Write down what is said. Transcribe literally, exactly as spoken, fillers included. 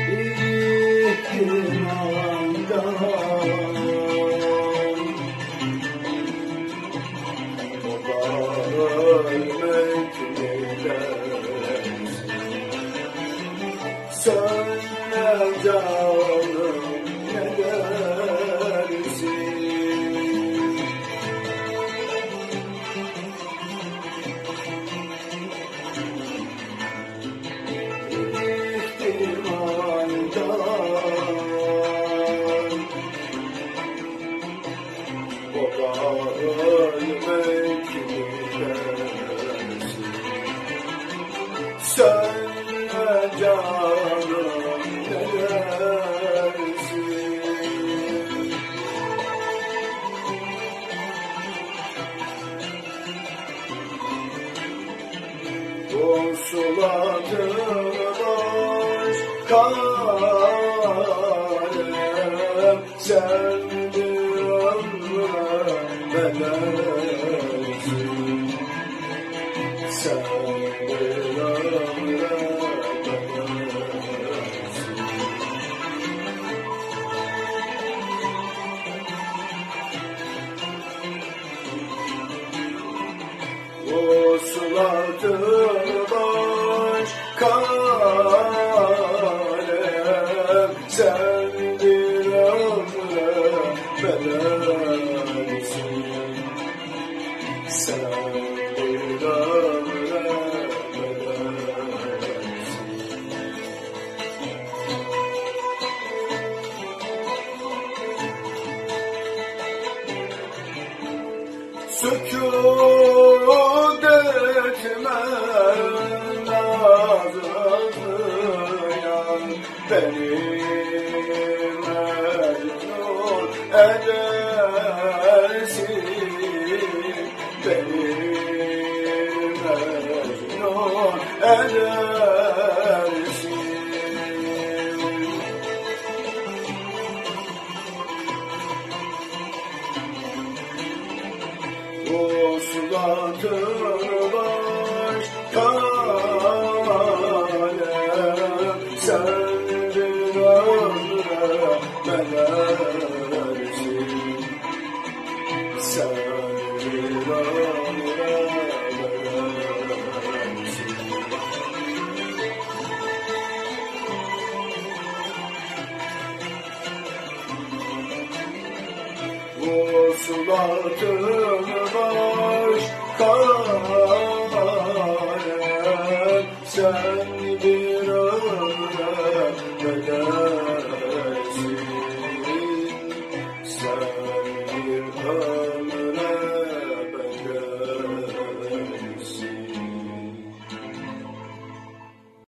Söyle canım ne dersin? İhtimaldan baba ölmek mi dersin? Söyle canım ne dersin? O suladın başka alem, sendir ömre bedelsin. Sendir ömre bedelsin. O suladın başka alem, sendir ömre bedelsin. Sendir ömre bedelsin. Sükût etme nazlıyan, beni mecnun edersin. Beni mecnun edersin. O suladın başka alem, sendir ömre bedelsin. Sendir ömre bedelsin. O suladın başka alem, sendir